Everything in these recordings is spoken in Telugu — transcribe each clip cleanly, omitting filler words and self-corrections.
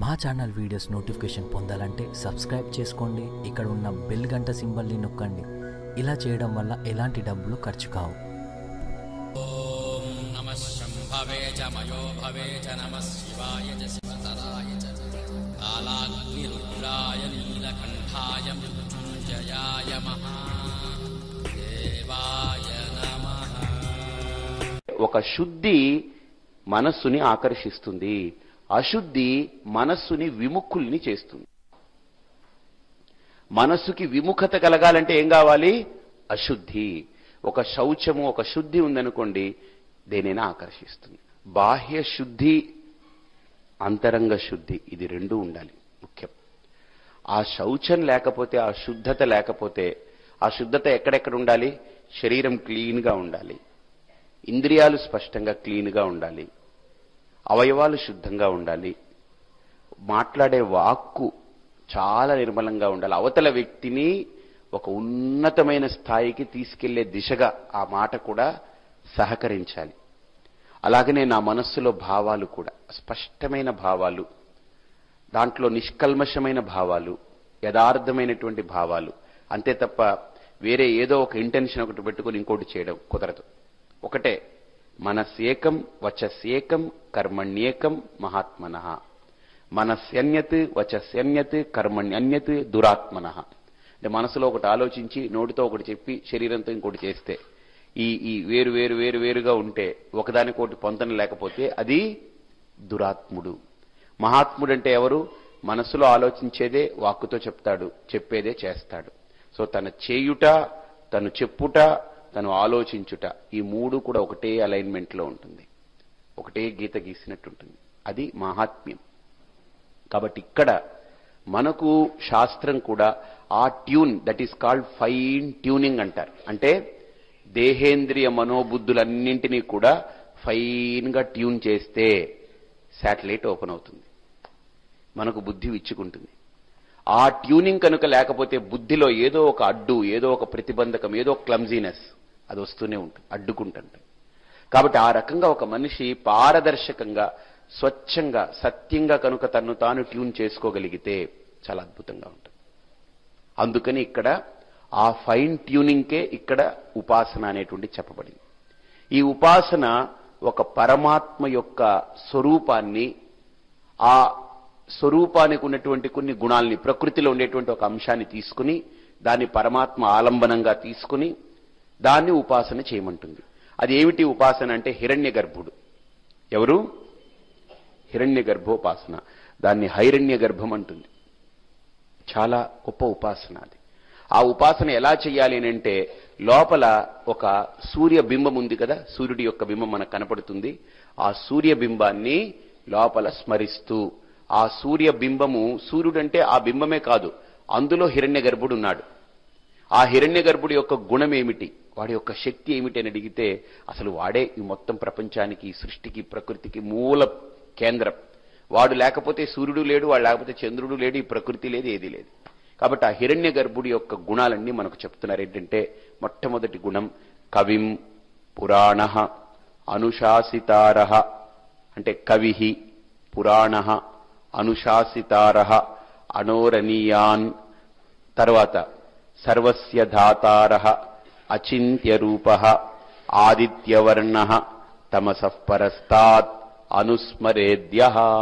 మా ఛానల్ వీడియోస్ నోటిఫికేషన్ పొందాలంటే సబ్స్క్రైబ్ చేసుకోండి. ఇక్కడ ఉన్న బెల్ గంట సింబల్ని నొక్కండి. ఇలా చేయడం వల్ల ఎలాంటి డబ్బులు ఖర్చు కావు. ఓం నమః శంభవే చ మయో భవే చ నమః శివాయ చ శివతరాయ చ కాలాగ్ని రుద్రాయ నీలకంఠాయ మృత్యుంజయాయ మహాదేవాయ నమః. ఒక శుద్ధి మనస్సుని ఆకర్షిస్తుంది, అశుద్ధి మనస్సుని విముఖుల్ని చేస్తుంది. మనస్సుకి విముఖత కలగాలంటే ఏం కావాలి? అశుద్ధి. ఒక శౌచము, ఒక శుద్ధి ఉందనుకోండి, దేనైనా ఆకర్షిస్తుంది. బాహ్య శుద్ధి, అంతరంగ శుద్ధి, ఇది రెండూ ఉండాలి ముఖ్యం. ఆ శౌచం లేకపోతే, ఆ శుద్ధత లేకపోతే, ఆ శుద్ధత ఎక్కడెక్కడ ఉండాలి? శరీరం క్లీన్గా ఉండాలి, ఇంద్రియాలు స్పష్టంగా క్లీన్గా ఉండాలి, అవయవాలు శుద్ధంగా ఉండాలి, మాట్లాడే వాక్కు చాలా నిర్మలంగా ఉండాలి. అవతల వ్యక్తిని ఒక ఉన్నతమైన స్థాయికి తీసుకెళ్లే దిశగా ఆ మాట కూడా సహకరించాలి. అలాగనే నా మనస్సులో భావాలు కూడా స్పష్టమైన భావాలు, దాంట్లో నిష్కల్మషమైన భావాలు, యథార్థమైనటువంటి భావాలు, అంతే తప్ప వేరే ఏదో ఒక ఇంటెన్షన్ ఒకటి పెట్టుకుని ఇంకోటి చేయడం కుదరదు. ఒకటే, మనస్యేకం వచస్యేకం కర్మణ్యేకం మహాత్మనః. మనస్యన్యత్ వచస్యన్యత్ కర్మణ్యన్యత్ దురాత్మనః. అంటే మనసులో ఒకటి ఆలోచించి నోటితో ఒకటి చెప్పి శరీరంతో ఇంకోటి చేస్తే, ఈ వేరు వేరు వేరు వేరుగా ఉంటే, ఒకదానికోటి పొంతన లేకపోతే అది దురాత్ముడు. మహాత్ముడు అంటే ఎవరు? మనసులో ఆలోచించేదే వాక్కుతో చెప్తాడు, చెప్పేదే చేస్తాడు. సో తన చేయుట, తను చెప్పుట, తను ఆలోచించుట, ఈ మూడు కూడా ఒకటే అలైన్మెంట్లో ఉంటుంది, ఒకటే గీత గీసినట్టు ఉంటుంది. అది మహాత్మ్యం. కాబట్టి ఇక్కడ మనకు శాస్త్రం కూడా ఆ tune, that is called fine tuning అంటారు. అంటే దేహేంద్రియ మనోబుద్ధులన్నింటినీ కూడా ఫైన్గా ట్యూన్ చేస్తే శాటిలైట్ ఓపెన్ అవుతుంది, మనకు బుద్ధి విచ్చుకుంటుంది. ఆ ట్యూనింగ్ కనుక లేకపోతే బుద్ధిలో ఏదో ఒక అడ్డు, ఏదో ఒక ప్రతిబంధకం, ఏదో క్లమ్జీనెస్ అది వస్తూనే ఉంటుంది, అడ్డుకుంటుంది. కాబట్టి ఆ రకంగా ఒక మనిషి పారదర్శకంగా, స్వచ్ఛంగా, సత్యంగా కనుక తన్ను తాను ట్యూన్ చేసుకోగలిగితే చాలా అద్భుతంగా ఉంటుంది. అందుకని ఇక్కడ ఆ ఫైన్ ట్యూనింగ్కే ఇక్కడ ఉపాసన అనేటువంటి చెప్పబడింది. ఈ ఉపాసన ఒక పరమాత్మ యొక్క స్వరూపాన్ని, ఆ స్వరూపానికి ఉన్నటువంటి కొన్ని గుణాలని, ప్రకృతిలో ఉండేటువంటి ఒక అంశాన్ని తీసుకుని, దాన్ని పరమాత్మ ఆలంబనంగా తీసుకుని దాన్ని ఉపాసన చేయమంటుంది. అది ఏమిటి ఉపాసన అంటే? హిరణ్య గర్భుడు. ఎవరు? హిరణ్య గర్భోపాసన. దాన్ని హైరణ్య గర్భం అంటుంది. చాలా గొప్ప ఉపాసన అది. ఆ ఉపాసన ఎలా చేయాలి అంటే, లోపల ఒక సూర్యబింబం ఉంది కదా, సూర్యుడి యొక్క బింబం మనకు కనపడుతుంది. ఆ సూర్యబింబాన్ని లోపల స్మరిస్తూ, ఆ సూర్యబింబము, సూర్యుడంటే ఆ బింబమే కాదు, అందులో హిరణ్య గర్భుడు ఉన్నాడు. ఆ హిరణ్య గర్భుడి యొక్క గుణం ఏమిటి, వాడి యొక్క శక్తి ఏమిటి అని అడిగితే, అసలు వాడే ఈ మొత్తం ప్రపంచానికి, సృష్టికి, ప్రకృతికి మూల కేంద్రం. వాడు లేకపోతే సూర్యుడు లేడు, వాడు లేకపోతే చంద్రుడు లేడు, ఈ ప్రకృతి లేదు, ఏది లేదు. కాబట్టి ఆ హిరణ్య గర్భుడి యొక్క గుణాలన్నీ మనకు చెప్తున్నారు. ఏంటంటే, మొట్టమొదటి గుణం కవిం పురాణ అనుశాసితార. అంటే కవి, పురాణ, అనుశాసితార, అనోరణీయాన్. తర్వాత సర్వస్య ధాతార, అచింత్య రూప, ఆదిత్యవర్ణ, తమసః పరస్తాత్ అనుస్మరేద్య.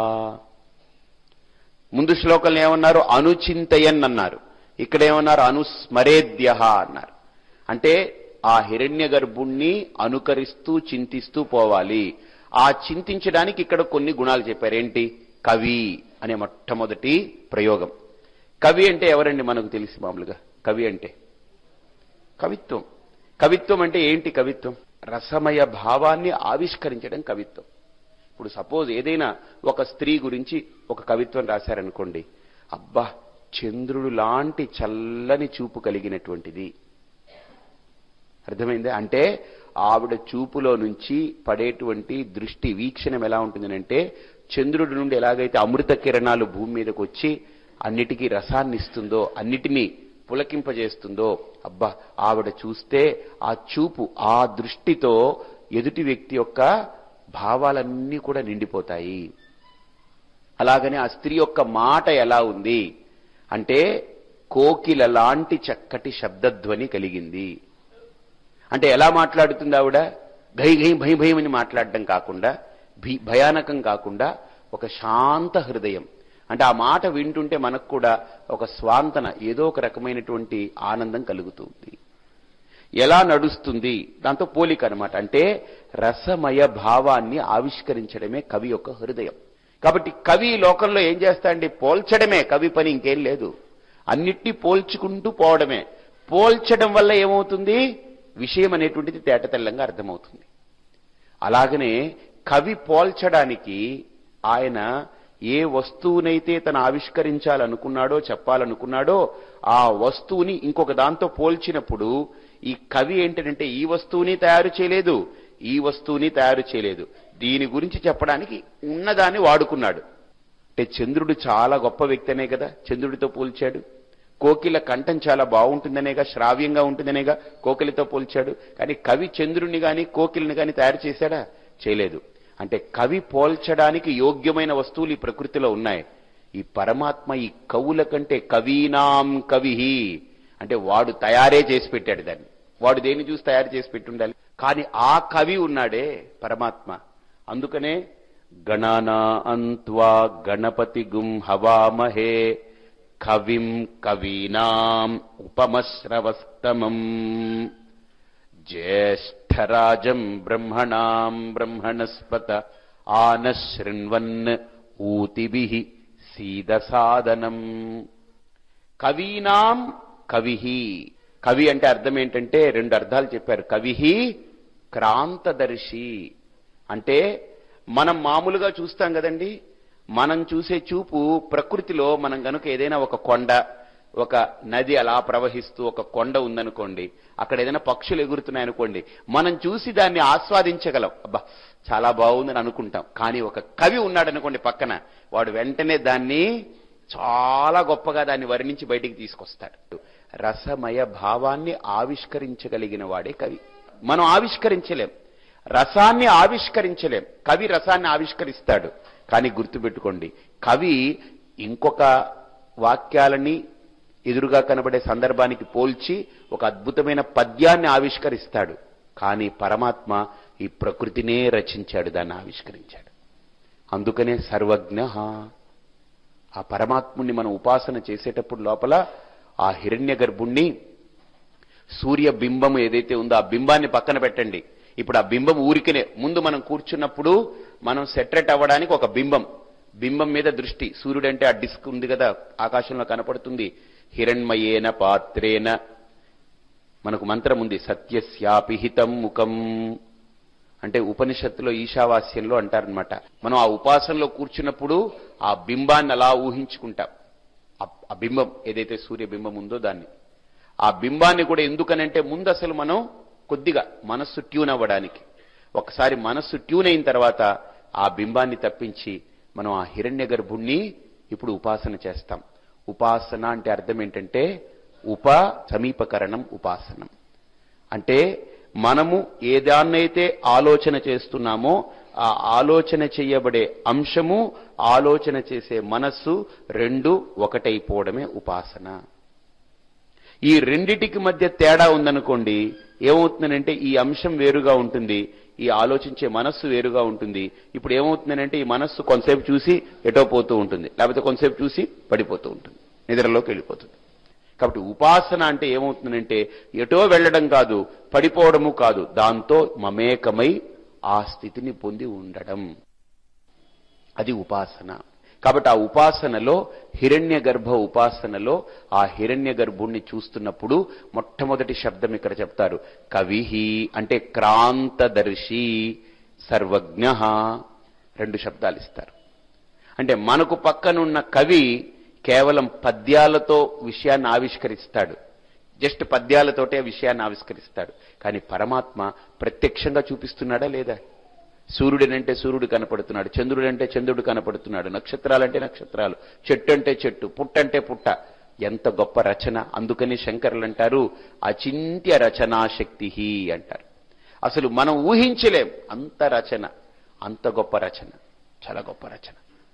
ముందు శ్లోకంలో ఏమన్నారు? అనుచింతయన్ అన్నారు. ఇక్కడ ఏమన్నారు? అనుస్మరేద్య అన్నారు. అంటే ఆ హిరణ్య గర్భుణ్ణి అనుకరిస్తూ చింతిస్తూ పోవాలి. ఆ చింతించడానికి ఇక్కడ కొన్ని గుణాలు చెప్పారు. ఏంటి? కవి అనే మొట్టమొదటి ప్రయోగం. కవి అంటే ఎవరండి? మనకు తెలిసి మామూలుగా కవి అంటే కవిత్వం. కవిత్వం అంటే ఏంటి? కవిత్వం రసమయ భావాన్ని ఆవిష్కరించడం కవిత్వం. ఇప్పుడు సపోజ్ ఏదైనా ఒక స్త్రీ గురించి ఒక కవిత్వం రాశారనుకోండి, అబ్బా చంద్రుడు లాంటి చల్లని చూపు కలిగినటువంటిది. అర్థమైందే? అంటే ఆవిడ చూపులో నుంచి పడేటువంటి దృష్టి, వీక్షణం ఎలా ఉంటుందనంటే, చంద్రుడి నుండి ఎలాగైతే అమృత కిరణాలు భూమి మీదకి వచ్చి అన్నిటికీ రసాన్ని ఇస్తుందో, అన్నిటినీ పులకింపజేస్తుందో, అబ్బా ఆవిడ చూస్తే ఆ చూపు, ఆ దృష్టితో ఎదుటి వ్యక్తి యొక్క భావాలన్నీ కూడా నిండిపోతాయి. అలాగనే ఆ స్త్రీ యొక్క మాట ఎలా ఉంది అంటే కోకిల లాంటి చక్కటి శబ్దధ్వని కలిగింది. అంటే ఎలా మాట్లాడుతుంది ఆవిడ? ఘై ఘై భయ భయం అని మాట్లాడడం కాకుండా, భయానకం కాకుండా ఒక శాంత హృదయం. అంటే ఆ మాట వింటుంటే మనకు కూడా ఒక స్వాంతన, ఏదో ఒక రకమైనటువంటి ఆనందం కలుగుతుంది. ఎలా నడుస్తుంది దాంతో పోలిక అనమాట. అంటే రసమయ భావాన్ని ఆవిష్కరించడమే కవి యొక్క హృదయం. కాబట్టి కవి లోకంలో ఏం చేస్తాడండి? పోల్చడమే కవి పని, ఇంకేం లేదు. అన్నిటినీ పోల్చుకుంటూ పోవడమే. పోల్చడం వల్ల ఏమవుతుంది? విషయం అనేటువంటిది తేటతెల్లంగా అర్థమవుతుంది. అలాగనే కవి పోల్చడానికి ఆయన ఏ వస్తువునైతే తను ఆవిష్కరించాలనుకున్నాడో, చెప్పాలనుకున్నాడో ఆ వస్తువుని ఇంకొక దాంతో పోల్చినప్పుడు ఈ కవి ఏంటంటే ఈ వస్తువుని తయారు చేయలేదు, ఈ వస్తువుని తయారు చేయలేదు, దీని గురించి చెప్పడానికి ఉన్నదాన్ని వాడుకున్నాడు. అంటే చంద్రుడు చాలా గొప్ప వ్యక్తి అనే కదా చంద్రుడితో పోల్చాడు. కోకిల కంఠం చాలా బాగుంటుందనేగా, శ్రావ్యంగా ఉంటుందనేగా కోకిలతో పోల్చాడు. కానీ కవి చంద్రుడిని గాని కోకిలని గాని తయారు చేశాడా? చేయలేదు. అంటే కవి పోల్చడానికి యోగ్యమైన వస్తువులు ఈ ప్రకృతిలో ఉన్నాయి. ఈ పరమాత్మ ఈ కవుల కంటే కవీనాం కవిహి అంటే వాడు తయారే చేసి పెట్టాడు దాన్ని. వాడు దేన్ని చూసి తయారు చేసి పెట్టి ఉండాలి. కానీ ఆ కవి ఉన్నాడే పరమాత్మ. అందుకనే గణానాన్త్వా గణపతిగుం హవామహే కవిం కవీనాం ఉపమశ్రవస్తమం జ్యేష్ఠరాజం బ్రహ్మణాం బ్రహ్మణస్పత ఆనశృణ్వన్ ఊతిభిః సీదసాదనం. కవీనాం కవిహి. కవి అంటే అర్థం ఏంటంటే రెండు అర్థాలు చెప్పారు. కవిహి క్రాంతదర్శి అంటే మనం మామూలుగా చూస్తాం కదండి. మనం చూసే చూపు ప్రకృతిలో మనం గనుక ఏదైనా ఒక కొండ, ఒక నది అలా ప్రవహిస్తూ ఒక కొండ ఉందనుకోండి, అక్కడ ఏదైనా పక్షులు ఎగురుతున్నాయనుకోండి, మనం చూసి దాన్ని ఆస్వాదించగలం. అబ్బా చాలా బాగుందని అనుకుంటాం. కానీ ఒక కవి ఉన్నాడనుకోండి పక్కన, వాడు వెంటనే దాన్ని చాలా గొప్పగా దాన్ని వర్ణించి బయటికి తీసుకొస్తాడు. రసమయ భావాన్ని ఆవిష్కరించగలిగిన వాడే కవి. మనం ఆవిష్కరించలేం, రసాన్ని ఆవిష్కరించలేం. కవి రసాన్ని ఆవిష్కరిస్తాడు. కానీ గుర్తుపెట్టుకోండి, కవి ఇంకొక వాక్యాలని ఎదురుగా కనబడే సందర్భానికి పోల్చి ఒక అద్భుతమైన పద్యాన్ని ఆవిష్కరిస్తాడు. కానీ పరమాత్మ ఈ ప్రకృతినే రచించాడు, దాన్ని ఆవిష్కరించాడు. అందుకనే సర్వజ్ఞ. ఆ పరమాత్ముణ్ణి మనం ఉపాసన చేసేటప్పుడు లోపల ఆ హిరణ్య గర్భుణ్ణి, సూర్య బింబం ఏదైతే ఉందో ఆ బింబాన్ని పక్కన పెట్టండి. ఇప్పుడు ఆ బింబం ఊరికనే ముందు మనం కూర్చున్నప్పుడు మనం సెటరేట్ అవ్వడానికి ఒక బింబం మీద దృష్టి. సూర్యుడంటే ఆ డిస్క్ ఉంది కదా ఆకాశంలో కనపడుతుంది. హిరణ్మయేన పాత్రేన మనకు మంత్రం ఉంది, సత్యస్యాపిహితం ముఖం అంటే ఉపనిషత్తులో ఈశావాస్యంలో అంటారనమాట. మనం ఆ ఉపాసనలో కూర్చున్నప్పుడు ఆ బింబాన్ని అలా ఊహించుకుంటాం. ఆ బింబం ఏదైతే సూర్యబింబం ఉందో దాన్ని, ఆ బింబాన్ని కూడా ఎందుకనంటే ముందు అసలు మనం కొద్దిగా మనస్సు ట్యూన్ అవ్వడానికి. ఒకసారి మనస్సు ట్యూన్ అయిన తర్వాత ఆ బింబాన్ని తప్పించి మనం ఆ హిరణ్య గర్భుణ్ణి ఇప్పుడు ఉపాసన చేస్తాం. ఉపాసన అంటే అర్థం ఏంటంటే సమీపకరణం ఉపాసనం అంటే మనము ఏదాన్నైతే ఆలోచన చేస్తున్నామో ఆ ఆలోచన చేయబడే అంశము, ఆలోచన చేసే మనస్సు రెండు ఒకటైపోవడమే ఉపాసన. ఈ రెండిటికి మధ్య తేడా ఉందనుకోండి, ఏమవుతుందనంటే ఈ అంశం వేరుగా ఉంటుంది, ఈ ఆలోచించే మనస్సు వేరుగా ఉంటుంది. ఇప్పుడు ఏమవుతుందనంటే ఈ మనస్సు కొంతసేపు చూసి ఎటో పోతూ ఉంటుంది, లేకపోతే కొంతసేపు చూసి పడిపోతూ ఉంటుంది, నిద్రలోకి వెళ్ళిపోతుంది. కాబట్టి ఉపాసన అంటే ఏమవుతుందంటే ఎటో వెళ్ళడం కాదు, పడిపోవడము కాదు, దాంతో మమేకమై ఆ స్థితిని పొంది ఉండడం, అది ఉపాసన. కాబట్టి ఆ ఉపాసనలో హిరణ్య గర్భ ఉపాసనలో ఆ హిరణ్య గర్భుణ్ణి చూస్తున్నప్పుడు మొట్టమొదటి శబ్దం ఇక్కడ చెప్తారు, కవిహి అంటే క్రాంతదర్శి, సర్వజ్ఞ. రెండు శబ్దాలు ఇస్తారు. అంటే మనకు పక్కనున్న కవి కేవలం పద్యాలతో విషయాన్ని ఆవిష్కరిస్తాడు, జస్ట్ పద్యాలతోటే విషయాన్ని ఆవిష్కరిస్తాడు. కానీ పరమాత్మ ప్రత్యక్షంగా చూపిస్తున్నాడా లేదా? సూర్యుడనంటే సూర్యుడు కనపడుతున్నాడు, చంద్రుడంటే చంద్రుడు కనపడుతున్నాడు, నక్షత్రాలంటే నక్షత్రాలు, చెట్టు అంటే చెట్టు, పుట్ట అంటే పుట్ట. ఎంత గొప్ప రచన! అందుకని శంకరులు అంటారు అచింత్య రచనాశక్తి అంటారు. అసలు మనం ఊహించలేం అంత రచన, అంత గొప్ప రచన, చాలా గొప్ప రచన.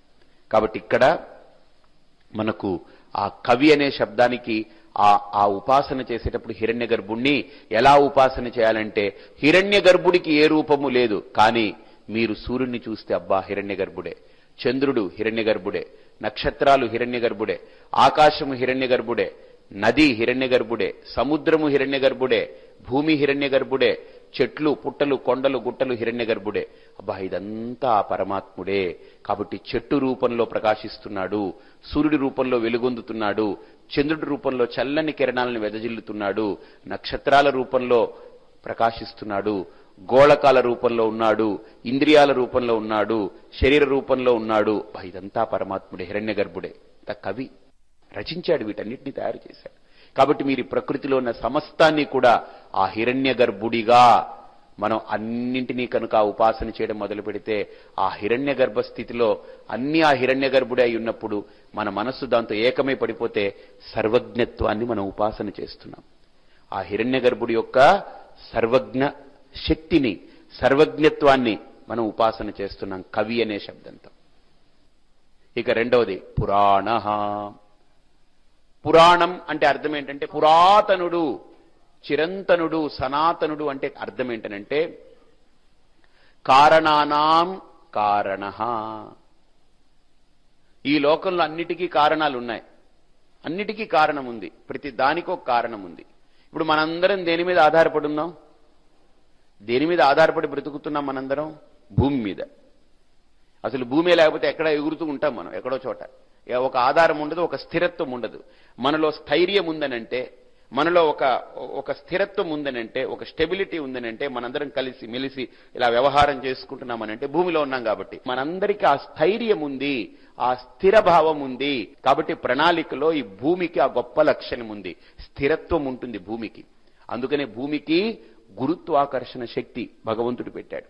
కాబట్టి ఇక్కడ మనకు ఆ కవి అనే శబ్దానికి ఆ ఉపాసన చేసేటప్పుడు హిరణ్య గర్భుణ్ణి ఎలా ఉపాసన చేయాలంటే, హిరణ్య గర్భుడికి ఏ రూపము లేదు, కానీ మీరు సూర్యుడిని చూస్తే అబ్బా హిరణ్య గర్భుడే, చంద్రుడు హిరణ్య గర్భుడే, నక్షత్రాలు హిరణ్య గర్భుడే, ఆకాశము హిరణ్య గర్భుడే, నది హిరణ్య గర్భుడే, సముద్రము హిరణ్య గర్భుడే, భూమి హిరణ్య గర్భుడే, చెట్లు పుట్టలు కొండలు గుట్టలు హిరణ్య గర్భుడే. అబ్బా ఇదంతా ఆ పరమాత్ముడే. కాబట్టి చెట్టు రూపంలో ప్రకాశిస్తున్నాడు, సూర్యుడి రూపంలో వెలుగొందుతున్నాడు, చంద్రుడి రూపంలో చల్లని కిరణాలను వెదజిల్లుతున్నాడు, నక్షత్రాల రూపంలో ప్రకాశిస్తున్నాడు, గోళకాల రూపంలో ఉన్నాడు, ఇంద్రియాల రూపంలో ఉన్నాడు, శరీర రూపంలో ఉన్నాడు. ఇదంతా పరమాత్ముడే, హిరణ్య గర్భుడే. కవి రచించాడు, వీటన్నిటిని తయారు చేశాడు. కాబట్టి మీరు ప్రకృతిలో ఉన్న సమస్తాన్ని కూడా ఆ హిరణ్య గర్భుడిగా మనం అన్నింటినీ కనుక ఉపాసన చేయడం మొదలు పెడితే, ఆ హిరణ్య గర్భ స్థితిలో అన్ని ఆ హిరణ్య గర్భుడే అయి ఉన్నప్పుడు మన మనస్సు దాంతో ఏకమై పడిపోతే సర్వజ్ఞత్వాన్ని మనం ఉపాసన చేస్తున్నాం. ఆ హిరణ్య గర్భుడి యొక్క సర్వజ్ఞ శక్తిని, సర్వజ్ఞత్వాన్ని మనం ఉపాసన చేస్తున్నాం కవి అనే శబ్దంతో. ఇక రెండవది పురాణ. పురాణం అంటే అర్థం ఏంటంటే పురాతనుడు, చిరంతనుడు, సనాతనుడు. అంటే అర్థం ఏంటనంటే కారణానాం కారణ. ఈ లోకంలో అన్నిటికీ కారణాలు ఉన్నాయి, అన్నిటికీ కారణం ఉంది, ప్రతి దానికో కారణం ఉంది. ఇప్పుడు మనందరం దేని మీద ఆధారపడి ఉన్నాం? దేని మీద ఆధారపడి బ్రతుకుతున్నాం మనందరం? భూమి మీద. అసలు భూమి లేకపోతే ఎక్కడ ఎగురుతూ ఉంటాం మనం, ఎక్కడో చోట. ఒక ఆధారం ఉండదు, ఒక స్థిరత్వం ఉండదు. మనలో స్థైర్యం ఉందనంటే, మనలో ఒక స్థిరత్వం ఉందనంటే, ఒక స్టెబిలిటీ ఉందనంటే, మనందరం కలిసి మెలిసి ఇలా వ్యవహారం చేసుకుంటున్నామనంటే భూమిలో ఉన్నాం కాబట్టి. మనందరికీ ఆ స్థైర్యం ఉంది, ఆ స్థిర భావం ఉంది. కాబట్టి ప్రణాళికలో ఈ భూమికి ఆ గొప్ప లక్షణం ఉంది, స్థిరత్వం ఉంటుంది భూమికి. అందుకనే భూమికి గురుత్వాకర్షణ శక్తి భగవంతుడు పెట్టాడు.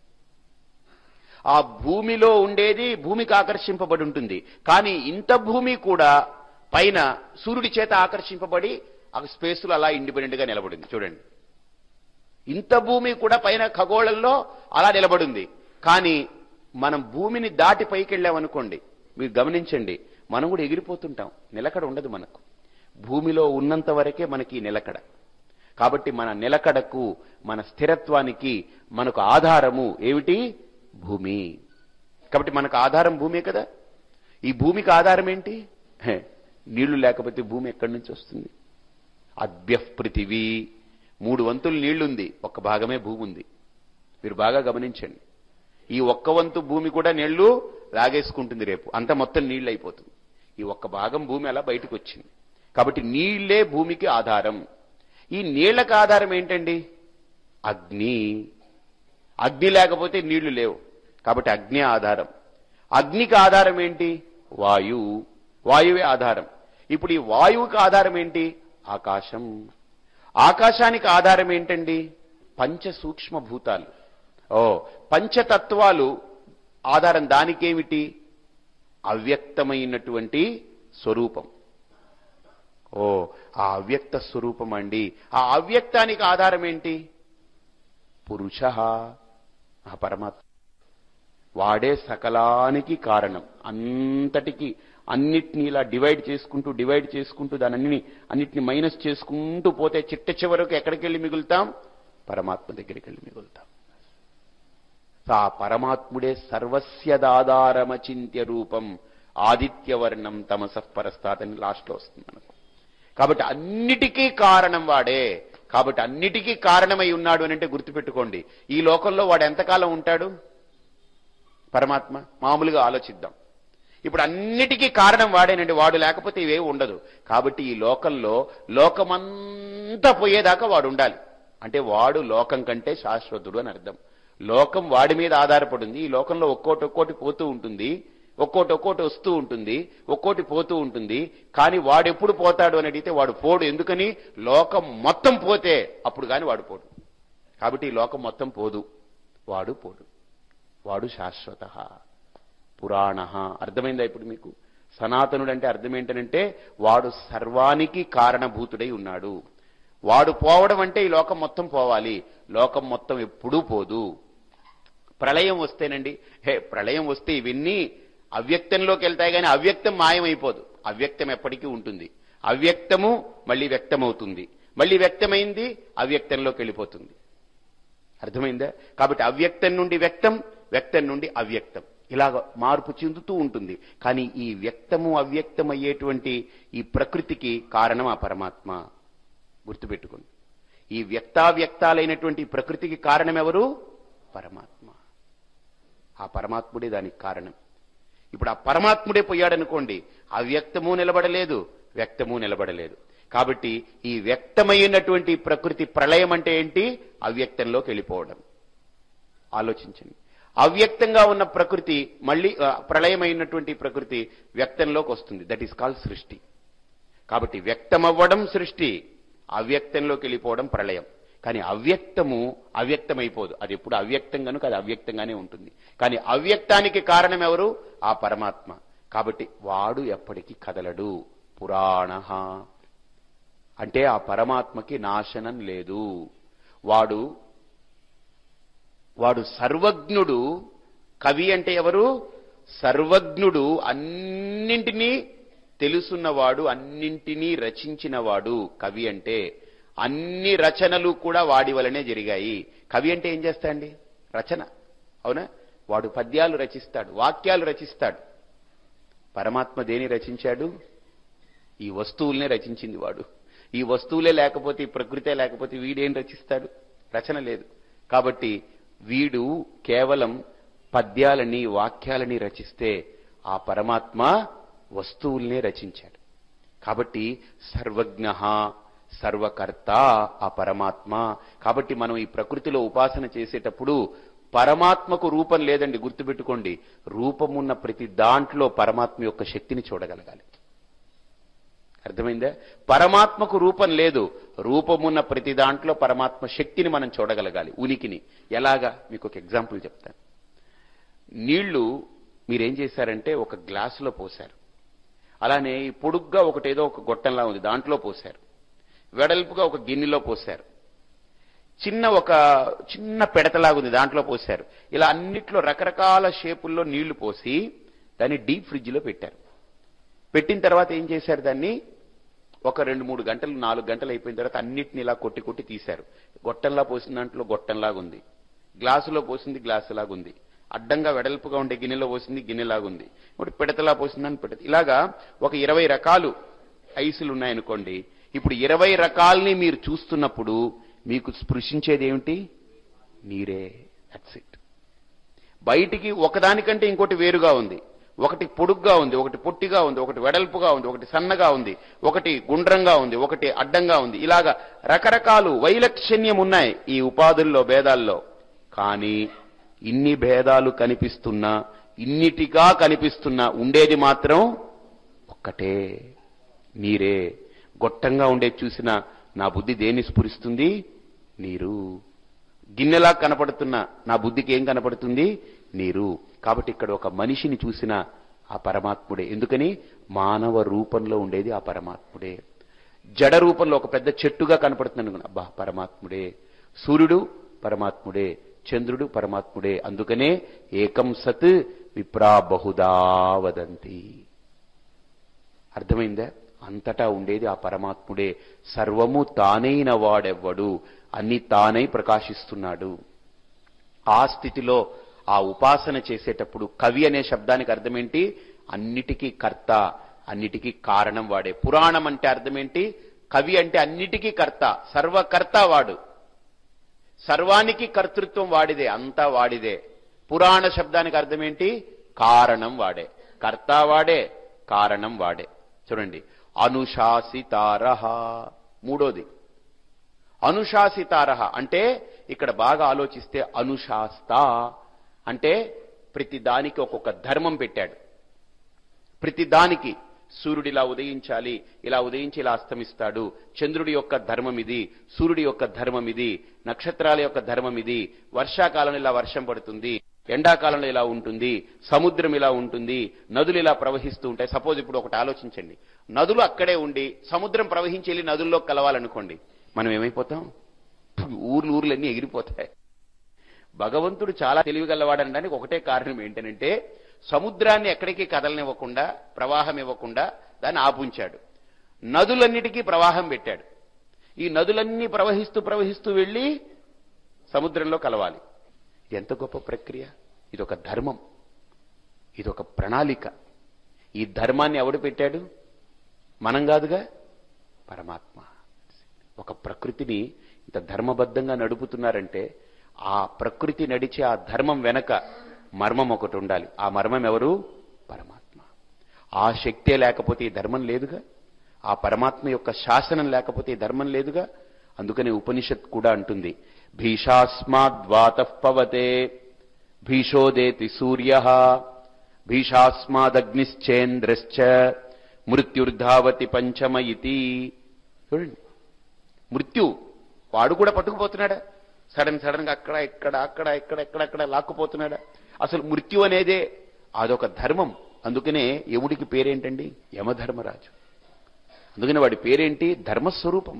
ఆ భూమిలో ఉండేది భూమికి ఆకర్షింపబడి ఉంటుంది. కానీ ఇంత భూమి కూడా పైన సూర్యుడి చేత ఆకర్షింపబడి ఆ స్పేస్లో అలా ఇండిపెండెంట్ గా నిలబడింది. చూడండి, ఇంత భూమి కూడా పైన ఖగోళంలో అలా నిలబడింది. కానీ మనం భూమిని దాటి పైకి వెళ్ళామనుకోండి, మీరు గమనించండి, మనం కూడా ఎగిరిపోతుంటాం, నిలకడ ఉండదు మనకు. భూమిలో ఉన్నంత వరకే మనకి నిలకడ. కాబట్టి మన నిలకడకు, మన స్థిరత్వానికి మనకు ఆధారము ఏమిటి? భూమి. కాబట్టి మనకు ఆధారం భూమే కదా. ఈ భూమికి ఆధారం ఏంటి? నీళ్లు లేకపోతే భూమి ఎక్కడి నుంచి వస్తుంది? అద్భ్యః పృథివీ, 3 వంతులు నీళ్లుంది, ఒక్క భాగమే భూమి ఉంది. మీరు బాగా గమనించండి. ఈ ఒక్క వంతు భూమి కూడా నీళ్లు లాగేసుకుంటుంది, రేపు అంత మొత్తం నీళ్లు అయిపోతుంది. ఈ ఒక్క భాగం భూమి అలా బయటకు వచ్చింది. కాబట్టి నీళ్లే భూమికి ఆధారం. ఈ నీళ్లకు ఆధారం ఏంటండి? అగ్ని. అగ్ని లేకపోతే నీళ్లు లేవు, కాబట్టి అగ్ని ఆధారం. అగ్నికి ఆధారం ఏంటి? వాయువు. వాయువే ఆధారం. ఇప్పుడు ఈ వాయువుకి ఆధారం ఏంటి? ఆకాశం. ఆకాశానికి ఆధారం ఏంటండి? పంచ సూక్ష్మ భూతాలు. పంచతత్వాలు ఆధారం. దానికేమిటి? అవ్యక్తమైనటువంటి స్వరూపం. ఆ అవ్యక్త స్వరూపం అండి. ఆ అవ్యక్తానికి ఆధారం ఏంటి? పురుష, ఆ పరమాత్మ. వాడే సకలానికి కారణం, అంతటికి. అన్నిటినీ ఇలా డివైడ్ చేసుకుంటూ దాని అన్నిటిని మైనస్ చేసుకుంటూ పోతే చిట్ట చివరకు ఎక్కడికి వెళ్ళి మిగులుతాం? పరమాత్మ దగ్గరికి వెళ్ళి మిగులుతాం. ఆ పరమాత్ముడే సర్వస్యదాధారమచింత్య రూపం ఆదిత్యవర్ణం తమసః పరస్తాత్ అని లాస్ట్లో వస్తుంది మనకు. కాబట్టి అన్నిటికీ కారణం వాడే. కాబట్టి అన్నిటికీ కారణమై ఉన్నాడు అని అంటే గుర్తుపెట్టుకోండి, ఈ లోకంలో వాడు ఎంతకాలం ఉంటాడు? పరమాత్మ. మామూలుగా ఆలోచిద్దాం. ఇప్పుడు అన్నిటికీ కారణం వాడేనండి, వాడు లేకపోతే ఇవే ఉండదు. కాబట్టి ఈ లోకంలో లోకమంతా పోయేదాకా వాడు ఉండాలి. అంటే వాడు లోకం కంటే శాశ్వతుడు అని అర్థం. లోకం వాడి మీద ఆధారపడింది. ఈ లోకంలో ఒక్కోటి పోతూ ఉంటుంది, ఒక్కోటి వస్తూ ఉంటుంది, ఒక్కోటి పోతూ ఉంటుంది. కానీ వాడెప్పుడు పోతాడు అని అడిగితే వాడు పోడు. ఎందుకని? లోకం మొత్తం పోతే అప్పుడు కానీ వాడు పోడు. కాబట్టి ఈ లోకం మొత్తం పోదు, వాడు పోడు. వాడు శాశ్వత పురాణ. అర్థమైందా ఇప్పుడు మీకు? సనాతనుడు అంటే అర్థం ఏంటనంటే వాడు సర్వానికి కారణభూతుడై ఉన్నాడు. వాడు పోవడం అంటే ఈ లోకం మొత్తం పోవాలి. లోకం మొత్తం ఎప్పుడూ పోదు. ప్రళయం వస్తేనండి, ప్రళయం వస్తే ఇవన్నీ అవ్యక్తంలోకి వెళ్తాయి కానీ అవ్యక్తం మాయమైపోదు. అవ్యక్తం ఎప్పటికీ ఉంటుంది. అవ్యక్తము మళ్ళీ వ్యక్తమవుతుంది, మళ్ళీ వ్యక్తమైంది అవ్యక్తంలోకి వెళ్ళిపోతుంది. అర్థమైందా? కాబట్టి అవ్యక్తం నుండి వ్యక్తం, వ్యక్తం నుండి అవ్యక్తం, ఇలాగ మార్పు చెందుతూ ఉంటుంది. కానీ ఈ వ్యక్తము అవ్యక్తం అయ్యేటువంటి ఈ ప్రకృతికి కారణం ఆ పరమాత్మ. గుర్తుపెట్టుకోండి, ఈ వ్యక్తావ్యక్తాలైనటువంటి ప్రకృతికి కారణం ఎవరు? పరమాత్మ. ఆ పరమాత్ముడే దానికి కారణం. ఇప్పుడు ఆ పరమాత్ముడే పోయాడనుకోండి, అవ్యక్తము నిలబడలేదు, వ్యక్తము నిలబడలేదు. కాబట్టి ఈ వ్యక్తమైనటువంటి ప్రకృతి ప్రళయం అంటే ఏంటి? అవ్యక్తంలోకి వెళ్ళిపోవడం. ఆలోచించండి. అవ్యక్తంగా ఉన్న ప్రకృతి మళ్ళీ ప్రళయమైనటువంటి ప్రకృతి వ్యక్తంలోకి వస్తుంది. దట్ ఈస్ కాల్డ్ సృష్టి. కాబట్టి వ్యక్తమవ్వడం సృష్టి, అవ్యక్తంలోకి వెళ్ళిపోవడం ప్రళయం. కానీ అవ్యక్తము అవ్యక్తమైపోదు. అది ఎప్పుడు అవ్యక్తం కనుక అది అవ్యక్తంగానే ఉంటుంది. కానీ అవ్యక్తానికి కారణం ఎవరు? ఆ పరమాత్మ. కాబట్టి వాడు ఎప్పటికీ కదలడు. పురాణ అంటే ఆ పరమాత్మకి నాశనం లేదు. వాడు సర్వజ్ఞుడు. కవి అంటే ఎవరు? సర్వజ్ఞుడు, అన్నింటినీ తెలుసున్నవాడు, అన్నింటినీ రచించినవాడు. కవి అంటే అన్ని రచనలు కూడా వాడి వలనే జరిగాయి. కవి అంటే ఏం చేస్తాడండి? రచన. అవునా? వాడు పద్యాలు రచిస్తాడు, వాక్యాలు రచిస్తాడు. పరమాత్మ దేని రచించాడు? ఈ వస్తువుల్నే రచించింది వాడు. ఈ వస్తువులే లేకపోతే, ఈ ప్రకృతే లేకపోతే వీడేం రచిస్తాడు? రచన లేదు. కాబట్టి వీడు కేవలం పద్యాలని వాక్యాలని రచిస్తే ఆ పరమాత్మ వస్తువుల్నే రచించాడు. కాబట్టి సర్వజ్ఞ సర్వకర్త ఆ పరమాత్మ. కాబట్టి మనం ఈ ప్రకృతిలో ఉపాసన చేసేటప్పుడు పరమాత్మకు రూపం లేదండి, గుర్తుపెట్టుకోండి. రూపమున్న ప్రతి దాంట్లో పరమాత్మ యొక్క శక్తిని చూడగలగాలి. అర్థమైందా? పరమాత్మకు రూపం లేదు, రూపమున్న ప్రతి దాంట్లో పరమాత్మ శక్తిని మనం చూడగలగాలి, ఉనికిని. ఎలాగా? మీకు ఒక ఎగ్జాంపుల్ చెప్తాను. నీళ్లు మీరేం చేశారంటే ఒక గ్లాసులో పోశారు. అలానే ఈ పొడుగ్గా ఒకటేదో ఒక గొట్టంలా ఉంది, దాంట్లో పోశారు. వెడల్పుగా ఒక గిన్నెలో పోశారు. చిన్న పెడతలాగుంది, దాంట్లో పోశారు. ఇలా అన్నిట్లో రకరకాల షేపుల్లో నీళ్లు పోసి దాన్ని డీప్ ఫ్రిడ్జ్లో పెట్టారు. పెట్టిన తర్వాత ఏం చేశారు? దాన్ని ఒక 2-3 గంటలు 4 గంటలు అయిపోయిన తర్వాత అన్నిటిని ఇలా కొట్టి తీశారు. గొట్టంలా పోసిన దాంట్లో గొట్టంలాగుంది, గ్లాసులో పోసింది గ్లాసులాగుంది, అడ్డంగా వెడల్పుగా ఉండే గిన్నెలో పోసింది గిన్నెలాగుంది, ఇప్పుడు పిడతలా పోసిందని పిడత. ఇలాగా ఒక 20 రకాలు ఐసులు ఉన్నాయనుకోండి. ఇప్పుడు 20 రకాలని మీరు చూస్తున్నప్పుడు మీకు స్పృశించేది ఏమిటి? నీరే. That's it. బయటికి ఒకదానికంటే ఇంకోటి వేరుగా ఉంది. ఒకటి పొడుగ్గా ఉంది, ఒకటి పొట్టిగా ఉంది, ఒకటి వెడల్పుగా ఉంది, ఒకటి సన్నగా ఉంది, ఒకటి గుండ్రంగా ఉంది, ఒకటి అడ్డంగా ఉంది. ఇలాగా రకరకాలు వైలక్షణ్యం ఉన్నాయి ఈ ఉపాధుల్లో, భేదాల్లో. కానీ ఇన్ని భేదాలు కనిపిస్తున్నా, ఇన్నిటిగా కనిపిస్తున్నా ఉండేది మాత్రం ఒక్కటే, నీరే. గొట్టంగా ఉండేది చూసినా నా బుద్ధి దేన్ని స్ఫురిస్తుంది? నీరు. గిన్నెలా కనపడుతున్నా నా బుద్ధికి ఏం కనపడుతుంది? నీరు. కాబట్టి ఇక్కడ ఒక మనిషిని చూసిన ఆ పరమాత్ముడే. ఎందుకని? మానవ రూపంలో ఉండేది ఆ పరమాత్ముడే. జడ రూపంలో ఒక పెద్ద చెట్టుగా కనపడుతున్నాను, అబ్బా పరమాత్ముడే. సూర్యుడు పరమాత్ముడే, చంద్రుడు పరమాత్ముడే. అందుకనే ఏకం సత్ విప్రా బహుదా వదంతి. అర్థమైందా? అంతటా ఉండేది ఆ పరమాత్ముడే. సర్వము తానైన వాడెవ్వడు, అన్ని తానై ప్రకాశిస్తున్నాడు. ఆ స్థితిలో ఆ ఉపాసన చేసేటప్పుడు కవి అనే శబ్దానికి అర్థమేంటి? అన్నిటికీ కర్త, అన్నిటికీ కారణం వాడే. పురాణం అంటే అర్థమేంటి? కవి అంటే అన్నిటికీ కర్త, సర్వకర్త వాడు. సర్వానికి కర్తృత్వం వాడిదే, అంతా వాడిదే. పురాణ శబ్దానికి అర్థమేంటి? కారణం వాడే. కర్త వాడే, కారణం వాడే. చూడండి, అనుశాసితారః. మూడోది అనుశాసితారః అంటే ఇక్కడ బాగా ఆలోచిస్తే అనుశాస్త అంటే ప్రతి దానికి ఒక్కొక్క ధర్మం పెట్టాడు. ప్రతి దానికి సూర్యుడు ఇలా ఉదయించాలి, ఇలా ఉదయించి ఇలా అస్తమిస్తాడు. చంద్రుడి యొక్క ధర్మం ఇది, సూర్యుడి యొక్క ధర్మం ఇది, నక్షత్రాల యొక్క ధర్మం ఇది. వర్షాకాలంలో ఇలా వర్షం పడుతుంది, ఎండాకాలంలో ఇలా ఉంటుంది, సముద్రం ఇలా ఉంటుంది, నదులు ఇలా ప్రవహిస్తూ ఉంటాయి. సపోజ్ ఇప్పుడు ఒకటి ఆలోచించండి, నదులు అక్కడే ఉండి సముద్రం ప్రవహించి వెళ్ళి నదుల్లో కలవాలనుకోండి, మనం ఏమైపోతాం? ఊర్లన్నీ ఎగిరిపోతాయి. భగవంతుడు చాలా తెలివిగలవాడనడానికి ఒకటే కారణం ఏంటంటే సముద్రాన్ని ఎక్కడికి కదలనివ్వకుండా, ప్రవాహం ఇవ్వకుండా దాన్ని ఆపుంచాడు. నదులన్నిటికీ ప్రవాహం పెట్టాడు. ఈ నదులన్నీ ప్రవహిస్తూ ప్రవహిస్తూ వెళ్ళి సముద్రంలో కలవాలి. ఎంత గొప్ప ప్రక్రియ! ఇదొక ధర్మం, ఇదొక ప్రణాళిక. ఈ ధర్మాన్ని ఎవడు పెట్టాడు? మనం కాదుగా, పరమాత్మ. ఒక ప్రకృతిని ఇంత ధర్మబద్ధంగా నడుపుతున్నారంటే ఆ ప్రకృతి నడిచే ఆ ధర్మం వెనక మర్మం ఒకటి ఉండాలి. ఆ మర్మం ఎవరు? పరమాత్మ. ఆ శక్తే లేకపోతే ఈ ధర్మం లేదుగా, ఆ పరమాత్మ యొక్క శాసనం లేకపోతే ఈ ధర్మం లేదుగా. అందుకని ఉపనిషత్ కూడా అంటుంది, భీషాస్మాద్వాతః పవతే భీషోదేతి సూర్యః భీషాస్మాదగ్నిశ్చేంద్రశ్చ మృత్యుర్ధావతి పంచమ ఇతి. చూడండి, మృత్యు వాడు కూడా పట్టుకుపోతున్నాడా? సడన్ గా అక్కడ ఇక్కడ అక్కడ ఇక్కడ ఎక్కడెక్కడ లాక్కుపోతున్నాడా? అసలు మృత్యు అనేదే అదొక ధర్మం. అందుకనే యముడికి పేరేంటండి? యమధర్మరాజు. అందుకని వాడి పేరేంటి? ధర్మస్వరూపం.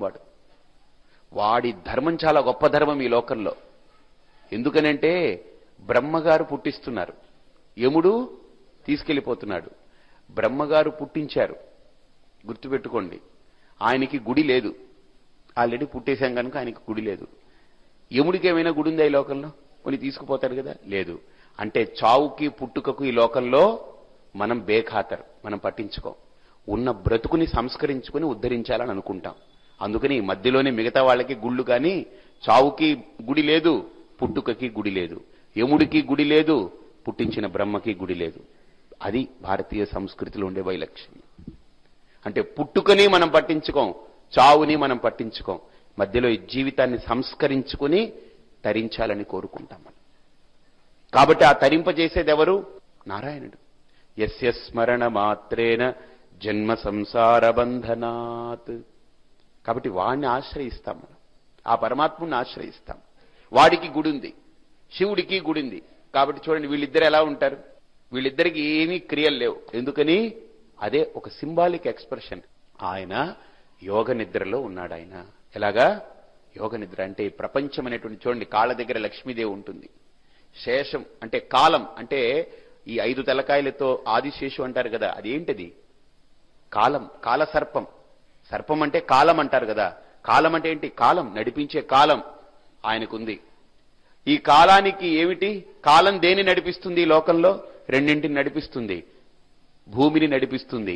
వాడి ధర్మం చాలా గొప్ప ధర్మం ఈ లోకంలో. ఎందుకనంటే బ్రహ్మగారు పుట్టిస్తున్నారు, యముడు తీసుకెళ్లిపోతున్నాడు. బ్రహ్మగారు పుట్టించారు, గుర్తుపెట్టుకోండి. ఆయనకి గుడి లేదు, ఆల్రెడీ పుట్టేశాం కనుక ఆయనకి గుడి లేదు. యముడికి ఏమైనా గుడి ఉందా ఈ లోకంలో? కొన్ని తీసుకుపోతాడు కదా, లేదు. అంటే చావుకి పుట్టుకకు ఈ లోకంలో మనం బేఖాతరు, మనం పట్టించుకోం. ఉన్న బ్రతుకుని సంస్కరించుకుని ఉద్ధరించాలని అనుకుంటాం. అందుకని మధ్యలోనే మిగతా వాళ్ళకి గుళ్ళు, కానీ చావుకి గుడి లేదు, పుట్టుకకి గుడి లేదు, యముడికి గుడి లేదు, పుట్టించిన బ్రహ్మకి గుడి లేదు. అది భారతీయ సంస్కృతిలో ఉండే వైలక్షణ్యం. అంటే పుట్టుకని మనం పట్టించుకోం, చావుని మనం పట్టించుకోం. మధ్యలో ఈ జీవితాన్ని సంస్కరించుకుని తరించాలని కోరుకుంటాం మనం. కాబట్టి ఆ తరింపజేసేది ఎవరు? నారాయణుడు. యస్య స్మరణ మాత్రేన జన్మ సంసార బంధనాత్. కాబట్టి వాడిని ఆశ్రయిస్తాం మనం, ఆ పరమాత్ముడిని ఆశ్రయిస్తాం. వాడికి గుడి ఉంది, శివుడికి గుడి ఉంది. కాబట్టి చూడండి, వీళ్ళిద్దరు ఎలా ఉంటారు? వీళ్ళిద్దరికి ఏమీ క్రియలు లేవు. ఎందుకని? అదే ఒక సింబాలిక్ ఎక్స్ప్రెషన్. ఆయన యోగ నిద్రలో ఉన్నాడు. ఆయన ఎలాగా? యోగ నిద్ర. అంటే ఈ ప్రపంచం అనేటువంటి, చూడండి, కాళ్ళ దగ్గర లక్ష్మీదేవి ఉంటుంది. శేషం అంటే కాలం, అంటే ఈ 5 తలకాయలతో ఆదిశేషు అంటారు కదా, అదేంటది? కాలం, కాల సర్పం. సర్పం అంటే కాలం అంటారు కదా. కాలం అంటే ఏంటి? కాలం, నడిపించే కాలం ఆయనకుంది. ఈ కాలానికి ఏమిటి? కాలం దేని నడిపిస్తుంది ఈ లోకంలో? రెండింటిని నడిపిస్తుంది. భూమిని నడిపిస్తుంది,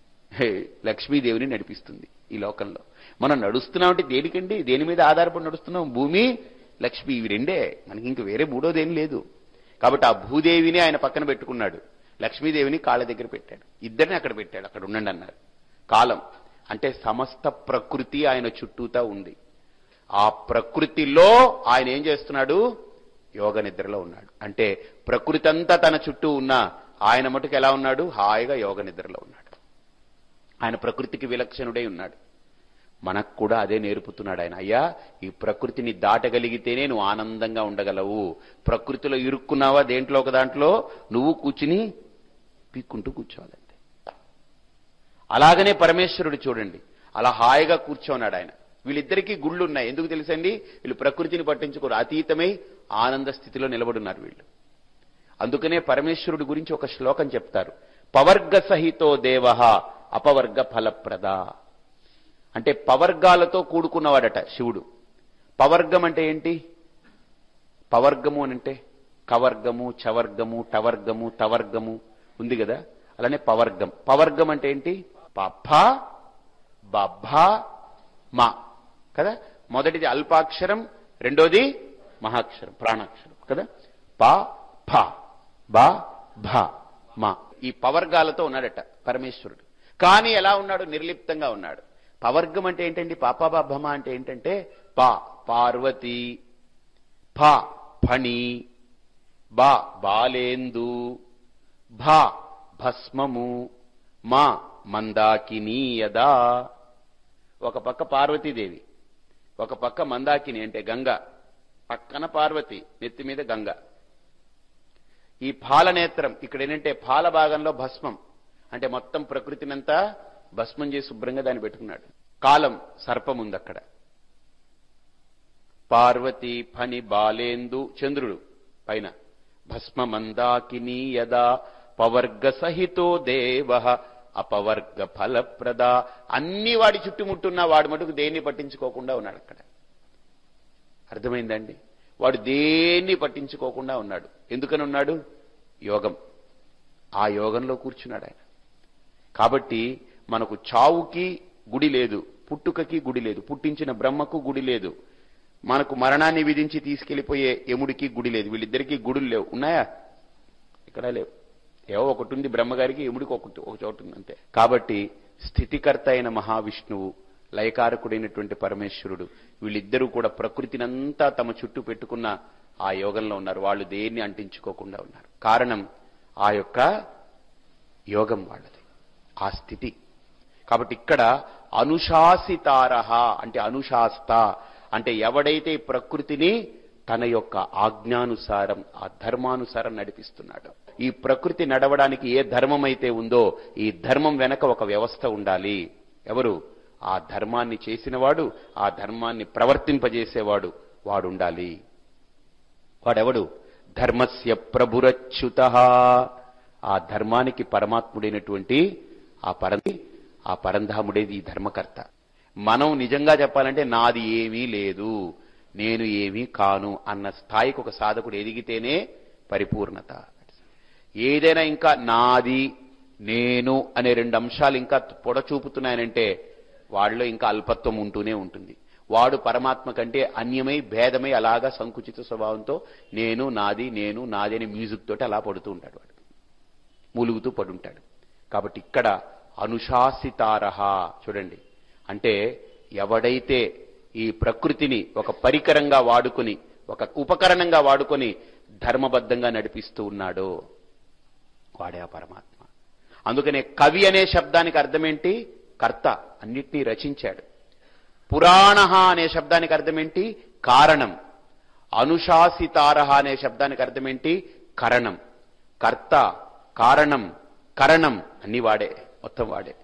లక్ష్మీదేవిని నడిపిస్తుంది. ఈ లోకంలో మనం నడుస్తున్నామంటే దేనికండి? దేని మీద ఆధారపడి నడుస్తున్నాం? భూమి, లక్ష్మి, ఇవి రెండే. మనకి ఇంక వేరే మూడోదేం లేదు. కాబట్టి ఆ భూదేవిని ఆయన పక్కన పెట్టుకున్నాడు, లక్ష్మీదేవిని కాళ్ళ దగ్గర పెట్టాడు. ఇద్దరిని అక్కడ పెట్టాడు, అక్కడ ఉండండి అన్నారు. కాలం అంటే సమస్త ప్రకృతి ఆయన చుట్టూతా ఉంది. ఆ ప్రకృతిలో ఆయన ఏం చేస్తున్నాడు? యోగ నిద్రలో ఉన్నాడు. అంటే ప్రకృతి అంతా తన చుట్టూ ఉన్నా ఆయన మటుకు ఎలా ఉన్నాడు? హాయిగా యోగ నిద్రలో ఉన్నాడు. ఆయన ప్రకృతికి విలక్షణుడై ఉన్నాడు. మనకు కూడా అదే నేర్పుతున్నాడు ఆయన. అయ్యా, ఈ ప్రకృతిని దాటగలిగితేనే నువ్వు ఆనందంగా ఉండగలవు. ప్రకృతిలో ఇరుక్కున్నావా దేంట్లో ఒక దాంట్లో, నువ్వు కూర్చుని పీక్కుంటూ కూర్చోవాలంతే. అలాగనే పరమేశ్వరుడు చూడండి, అలా హాయిగా కూర్చోన్నాడు ఆయన. వీళ్ళిద్దరికీ గుళ్ళు ఉన్నాయి. ఎందుకు తెలుసండి? వీళ్ళు ప్రకృతిని పట్టించుకోరు, అతీతమై ఆనంద స్థితిలో నిలబడున్నారు వీళ్ళు. అందుకనే పరమేశ్వరుడి గురించి ఒక శ్లోకం చెప్తారు, పవర్గ సహితో దేవః అపవర్గ ఫలప్రద. అంటే పవర్గాలతో కూడుకున్నవాడట శివుడు. పవర్గం అంటే ఏంటి? పవర్గము అని అంటే కవర్గము, చవర్గము, టవర్గము, తవర్గము ఉంది కదా, అలానే పవర్గం. పవర్గం అంటే ఏంటి? పఫ బభ మా కదా. మొదటిది అల్పాక్షరం, రెండోది మహాక్షరం, ప్రాణాక్షరం కదా. ప ఫ బ భ మా, ఈ పవర్గాలతో ఉన్నాడట పరమేశ్వరుడు. కానీ ఎలా ఉన్నాడు? నిర్లిప్తంగా ఉన్నాడు. పవర్గం అంటే ఏంటండి? పాపభమ అంటే ఏంటంటే పా పార్వతి, ఫ ఫణి, బ బాలేందు, భ భస్మము, మా మందాకిని యదా. ఒక పక్క పార్వతీదేవి, ఒక పక్క మందాకిని అంటే గంగ, పక్కన పార్వతి, నెత్తి మీద గంగ. ఈ పాలనేత్రం ఇక్కడ ఏంటంటే పాల భాగంలో భస్మం, అంటే మొత్తం ప్రకృతినంతా భస్మం చేసి శుభ్రంగా దాన్ని పెట్టుకున్నాడు. కాలం, సర్పం ఉంది అక్కడ. పార్వతి, ఫణి, బాలేందు, చంద్రుడు పైన. భస్మ మందాకిని యదా పవర్గ సహితో దేవ అపవర్గ ఫలప్రద. అన్ని వాడి చుట్టుముట్టున్న వాడు మటుకు దేన్ని పట్టించుకోకుండా ఉన్నాడు అక్కడ. అర్థమైందండి? వాడు దేన్ని పట్టించుకోకుండా ఉన్నాడు. ఎందుకని ఉన్నాడు? యోగం. ఆ యోగంలో కూర్చున్నాడు ఆయన. కాబట్టి మనకు చావుకి గుడి లేదు, పుట్టుకకి గుడి లేదు, పుట్టించిన బ్రహ్మకు గుడి లేదు, మనకు మరణాన్ని విధించి తీసుకెళ్లిపోయే యముడికి గుడి లేదు. వీళ్ళిద్దరికీ గుడులు లేవు. ఉన్నాయా? ఇక్కడ లేవు. ఏవో ఒకటి ఉంది బ్రహ్మగారికి, యముడికి ఒక చోటు ఉంది అంతే. కాబట్టి స్థితికర్త అయిన మహావిష్ణువు, లయకారకుడైనటువంటి పరమేశ్వరుడు, వీళ్ళిద్దరూ కూడా ప్రకృతినంతా తమ చుట్టూ పెట్టుకున్న ఆ యోగంలో ఉన్నారు. వాళ్ళు దేన్ని అంటించుకోకుండా ఉన్నారు. కారణం ఆ యొక్క యోగం వాళ్ళది, ఆ స్థితి. కాబట్టి ఇక్కడ అనుశాసితారహ అంటే అనుశాస్త అంటే ఎవడైతే ప్రకృతిని తన యొక్క ఆజ్ఞానుసారం, ఆ ధర్మానుసారం నడిపిస్తున్నాడు. ఈ ప్రకృతి నడవడానికి ఏ ధర్మం అయితే ఉందో ఈ ధర్మం వెనక ఒక వ్యవస్థ ఉండాలి. ఎవరు? ఆ ధర్మాన్ని చేసినవాడు, ఆ ధర్మాన్ని ప్రవర్తింపజేసేవాడు వాడు ఉండాలి. వాడెవడు? ధర్మస్య ప్రభురచ్యుతః. ఆ ధర్మానికి పరమాత్ముడైనటువంటి ఆ పరంధాముడేది ఈ ధర్మకర్త. మనం నిజంగా చెప్పాలంటే నాది ఏమీ లేదు, నేను ఏమీ కాను అన్న స్థాయికి ఒక సాధకుడు ఎదిగితేనే పరిపూర్ణత. ఏదైనా ఇంకా నాది నేను అనే రెండు అంశాలు ఇంకా పొడచూపుతున్నాయనంటే వాళ్ళలో ఇంకా అల్పత్వం ఉంటూనే ఉంటుంది. వాడు పరమాత్మ కంటే అన్యమై భేదమై అలాగా సంకుచిత స్వభావంతో నేను నాది అని మ్యూజిక్ తోటి అలా పడుతూ ఉంటాడు, వాడు మూలుగుతూ పడుంటాడు. కాబట్టి ఇక్కడ అనుశాసితారహ చూడండి, అంటే ఎవడైతే ఈ ప్రకృతిని ఒక పరికరంగా వాడుకొని, ఒక ఉపకరణంగా వాడుకొని ధర్మబద్ధంగా నడిపిస్తూ ఉన్నాడో వాడే ఆ పరమాత్మ. అందుకనే కవి అనే శబ్దానికి అర్థమేంటి? కర్త, అన్నిటినీ రచించాడు. పురాణ అనే శబ్దానికి అర్థమేంటి? కారణం. అనుశాసితారహ అనే శబ్దానికి అర్థమేంటి? కరణం. కర్త, కారణం, కరణం అన్ని వాడే, మొత్తం వాడే.